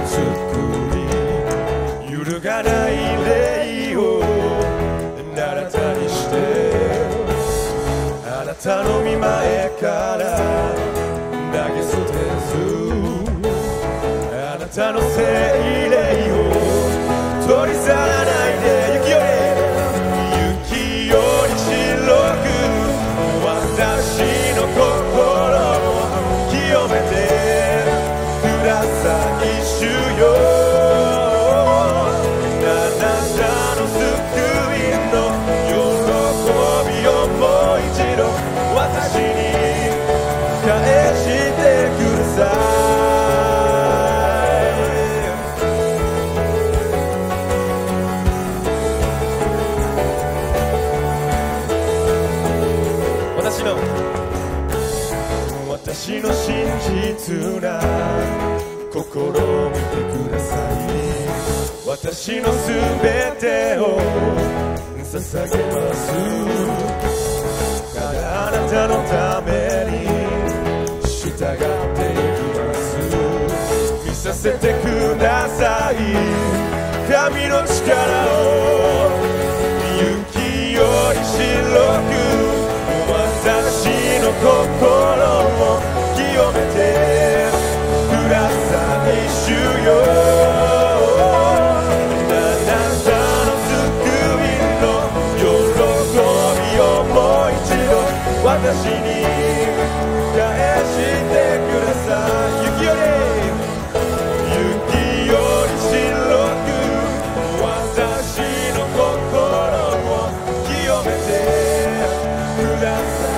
作り揺るがない霊をあなたにしてあなたの御前から投げ捨てずあなたの聖霊を取り去らないで雪より白く私の心を清めてください主よあなたの救いの喜びをもう一度私に返してください私の真実な心を見てください私のすべてを捧げますただあなたのために従っていきます見させてください神の力を雪より白く私の心を清めてください主よあなたの救いの喜びをもう一度私に返してください雪より白く私の心を清めてください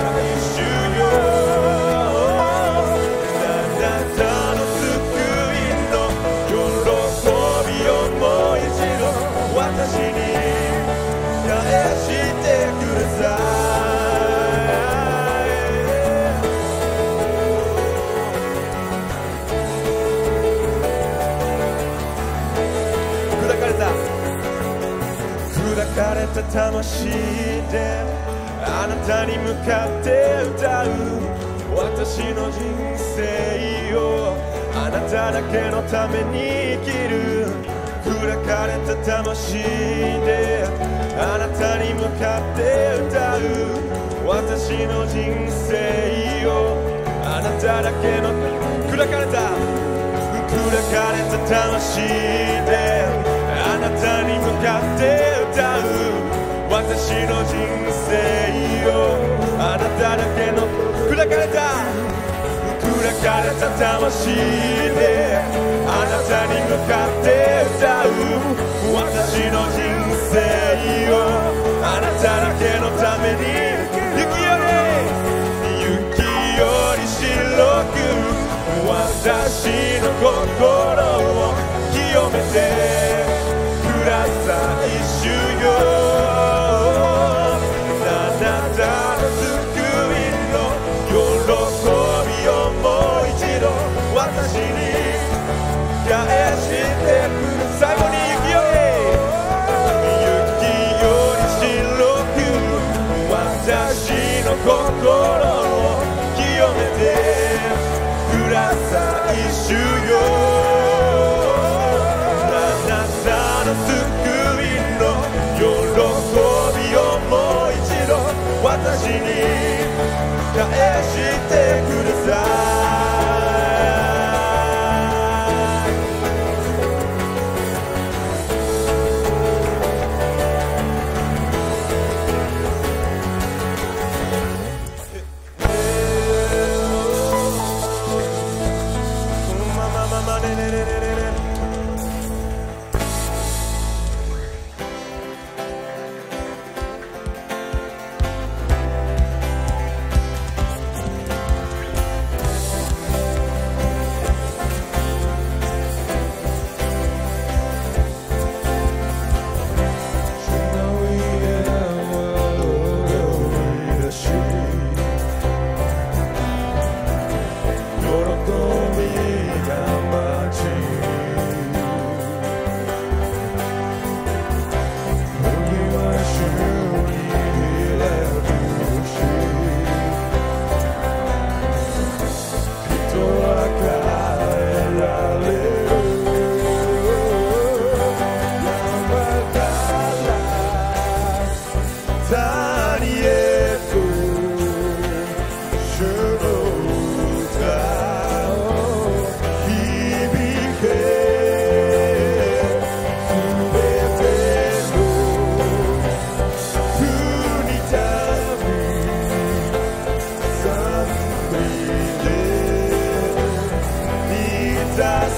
私に返してください砕かれた魂であなたに向かって歌う私の人生をあなただけのために生きる砕かれた魂であなたに向かって歌う私の人生をあなただけの砕かれた魂であなたに向かって歌う私の人生をあなただけの砕かれた魂であなたに向かって歌う私の人生をあなただけのために雪より白く私の心を清めてください主よあなたの救いの喜びをもう一度私に返してください最後に雪より白く私の心を清めてください主よあなたの救いの喜びをもう一度私に返してください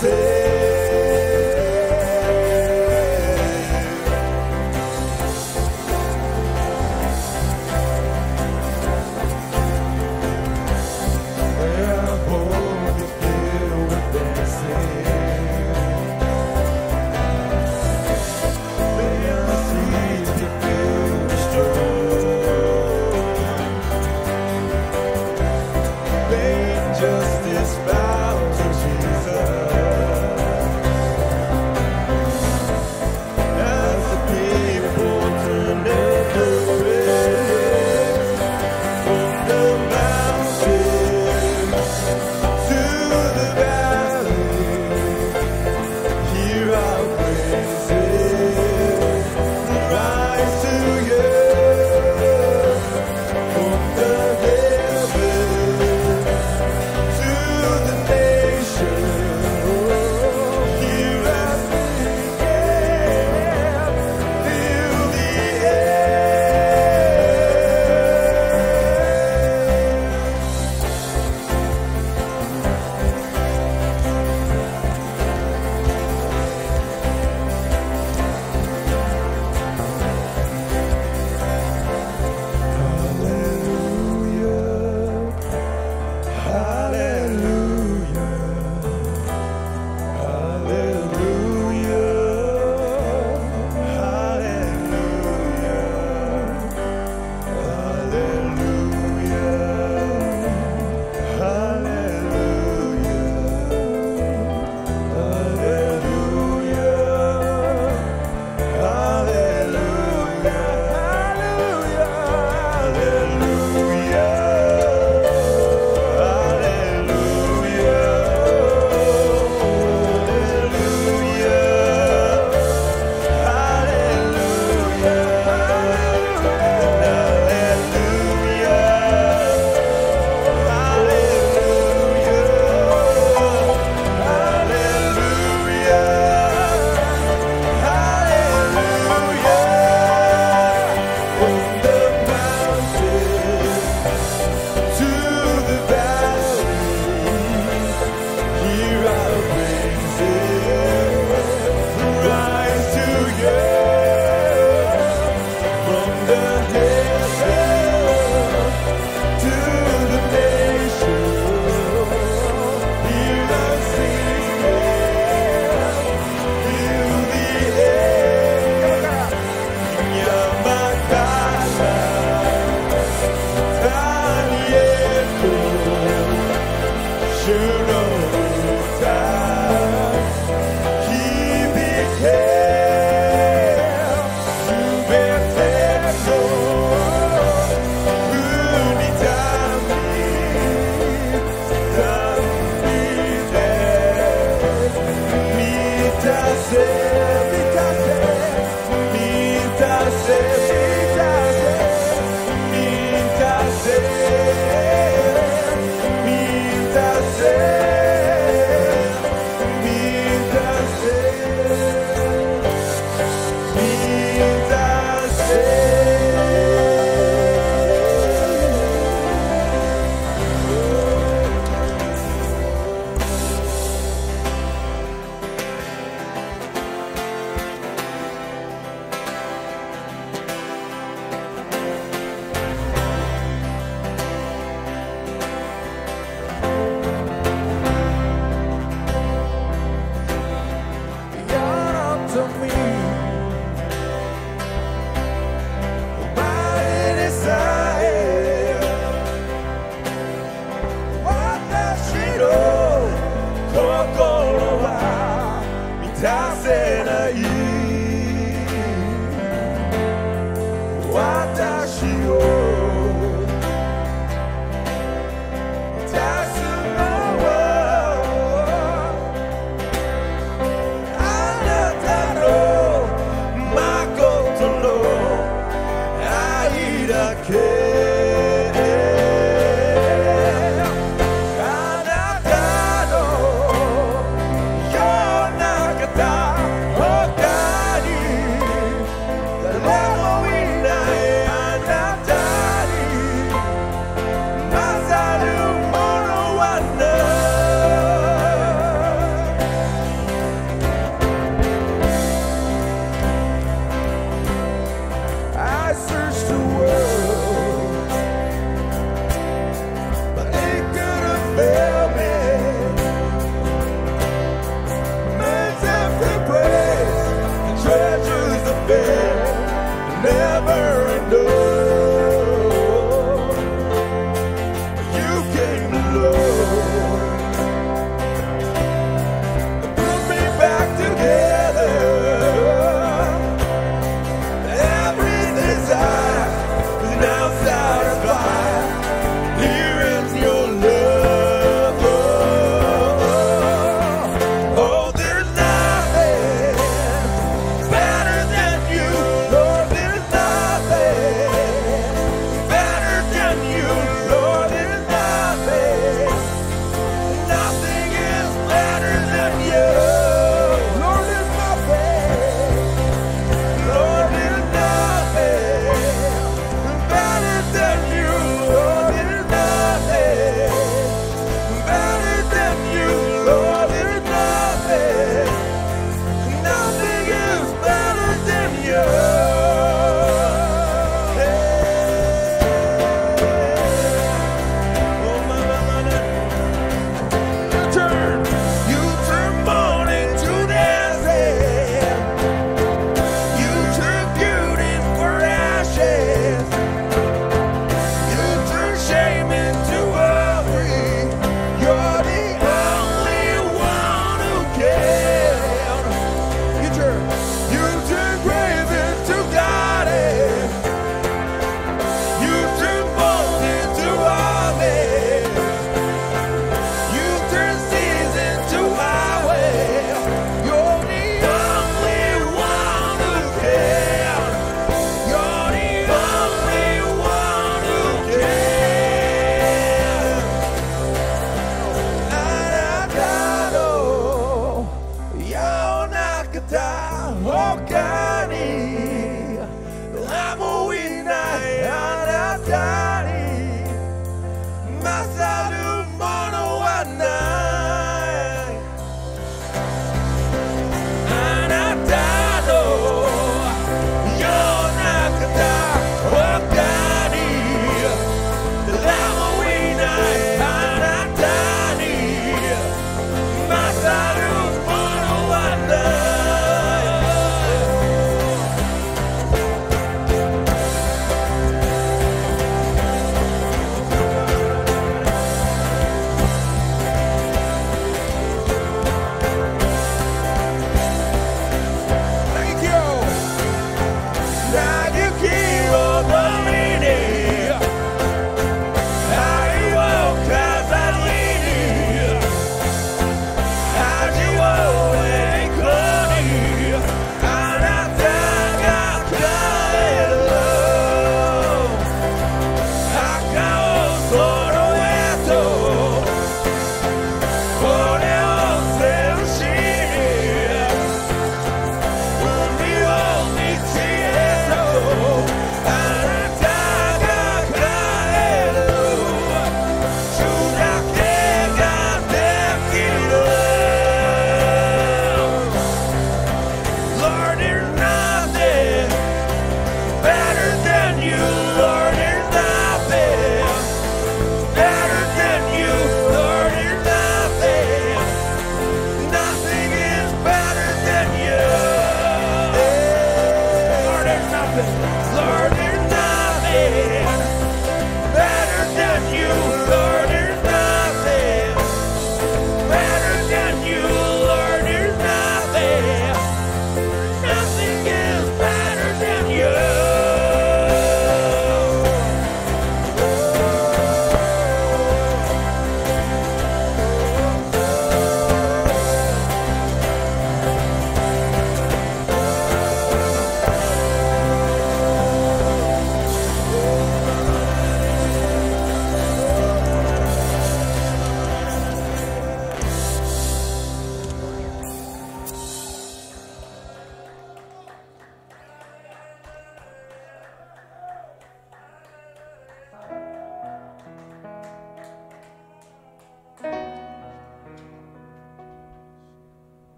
あなたのような方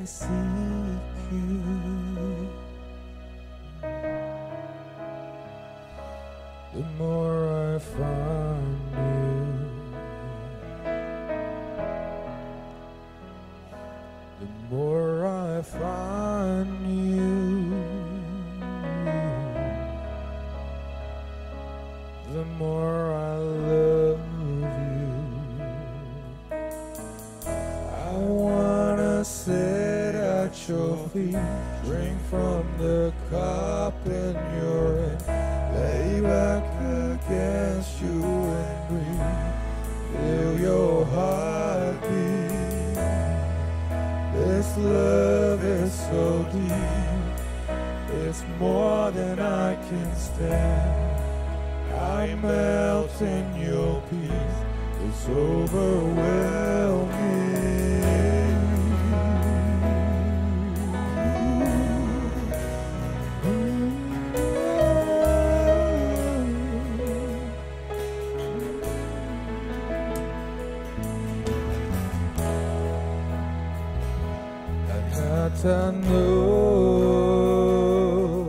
seek you. The more I find you, the more I find you, the more I love you. I wanna sit at your feet, drink from the cup in your hand, lay back against you and breathe, feel your heart beat. This love is so deep, it's more than I can stand. I melt in your peace, it's overwhelming. I know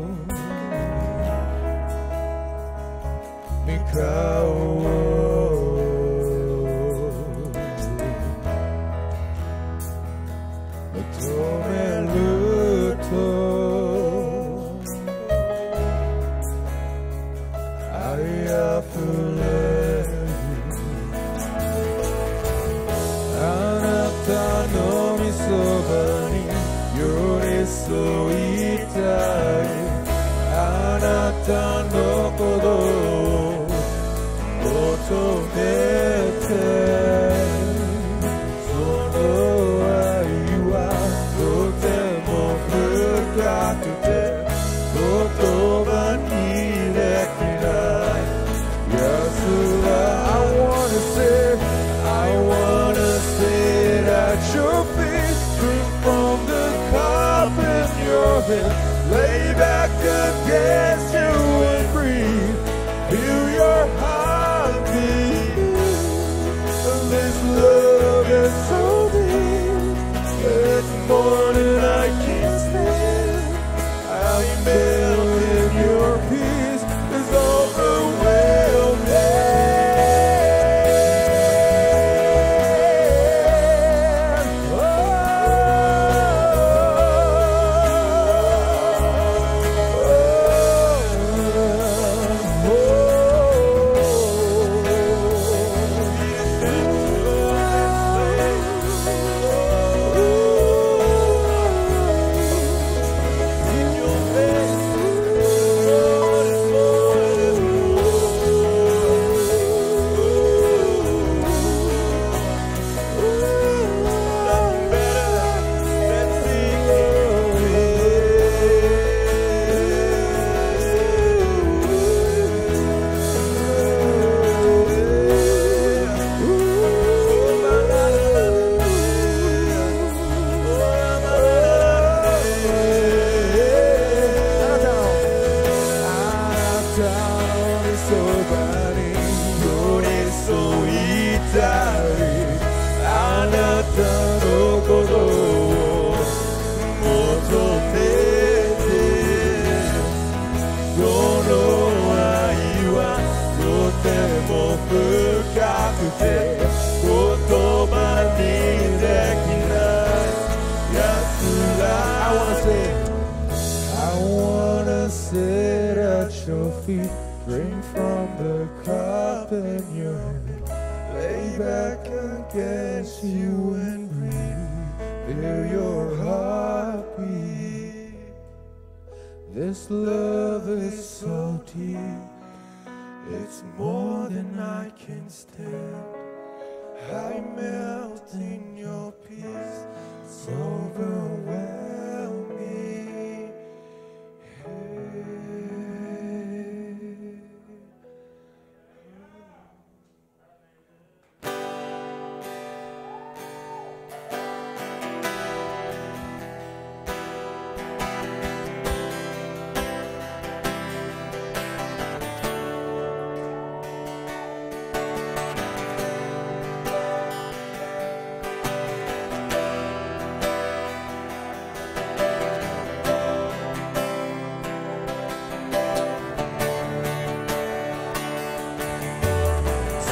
lay back against you and breathe, feel your heartbeat. This love is so deep, it's more than I can stand. I melt in your peace, it's overwhelming. Drink from the cup in your hand, lay back against you and breathe, feel your heartbeat. This love is so deep, it's more than I can stand. I melt in your peace, it's overwhelming.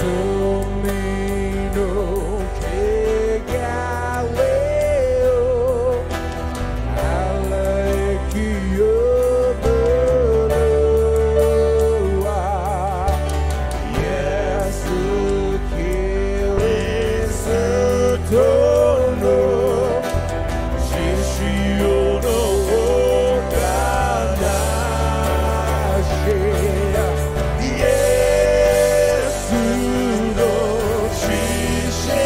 「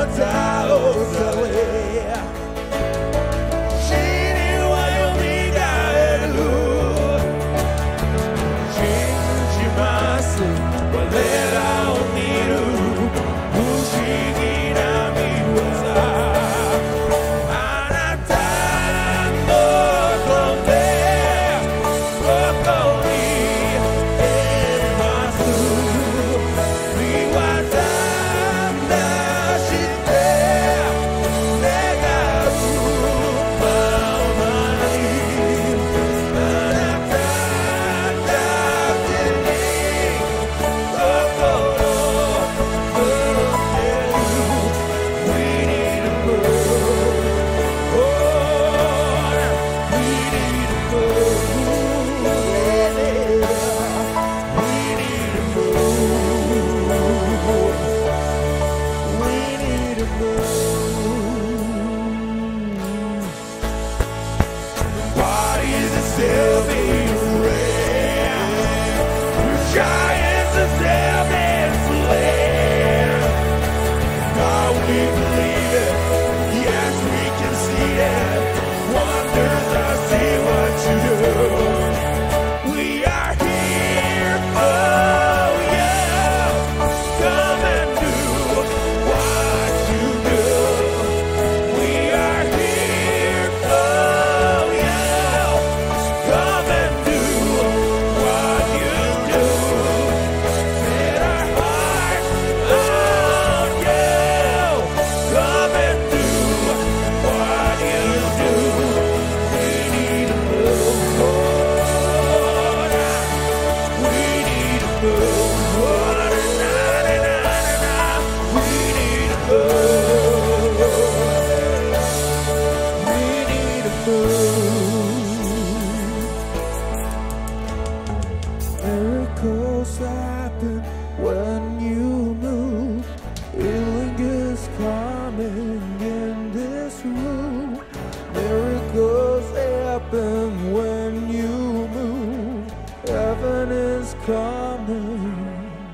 Miracles happen when you move. Healing is coming in this room. Miracles happen when you move. Heaven is coming.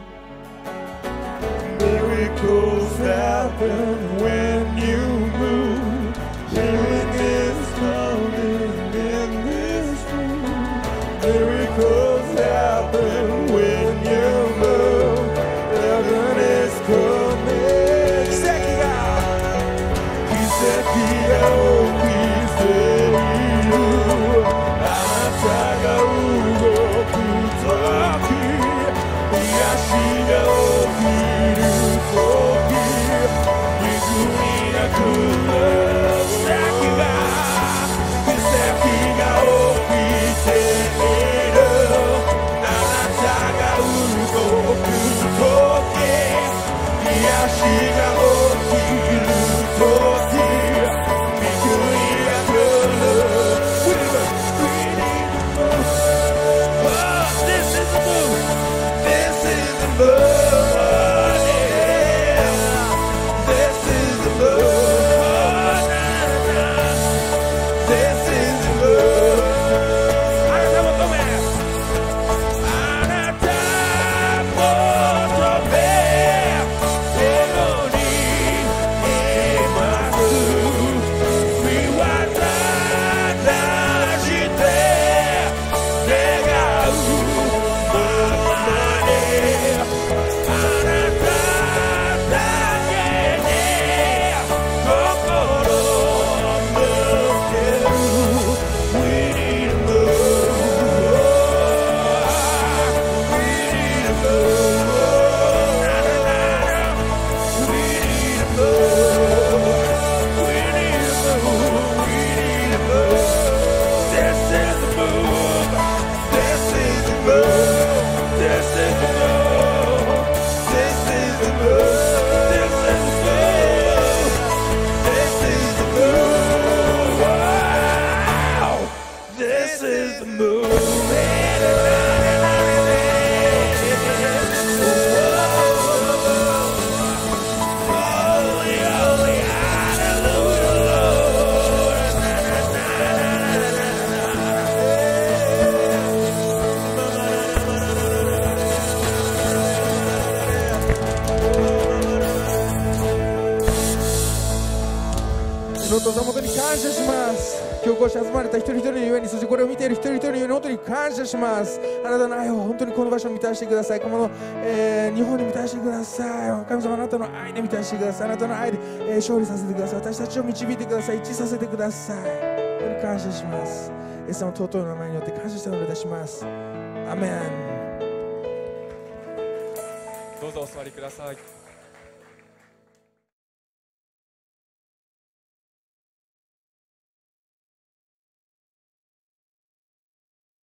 Miracles happen when you move. Healing is coming in this room. Miracles happen when you move. Heaven is coming. Kisekia o kiseiru. Anata ga ugoku toki. Iyashi ga okiru toki. Mizumi ga kuru. Kiseki ga okiteiru. Anata ga ugoku toki. Iyashi ga okiru toki. Mizumi ga kuru. This is the move. This is the move. Yeah. This is the move. This is the move. I don't know what the man. Anata moto be ego ni imasu. Miwata dashite negau mamane. Anata dake ni kokoro mukeru. We need a move. We need a move. We need a move. We need a move. We need a move. This is the move. This is the move. This is the move. This is the move. This is the move. This is the move. Wow. This is the move. Holy, holy, hallelujah, Lord. お父さん本当に感謝します。今日こうして集まれた一人一人のゆえに、そしてこれを見ている一人一人のゆえに本当に感謝します。あなたの愛を本当にこの場所に満たしてください。この、日本に満たしてください。神様、あなたの愛で満たしてください。あなたの愛で、勝利させてください。私たちを導いてください。一致させてください。本当に感謝します。イエス様の尊い名前によって感謝してお願いいたします。アメン。 どうぞお座りください。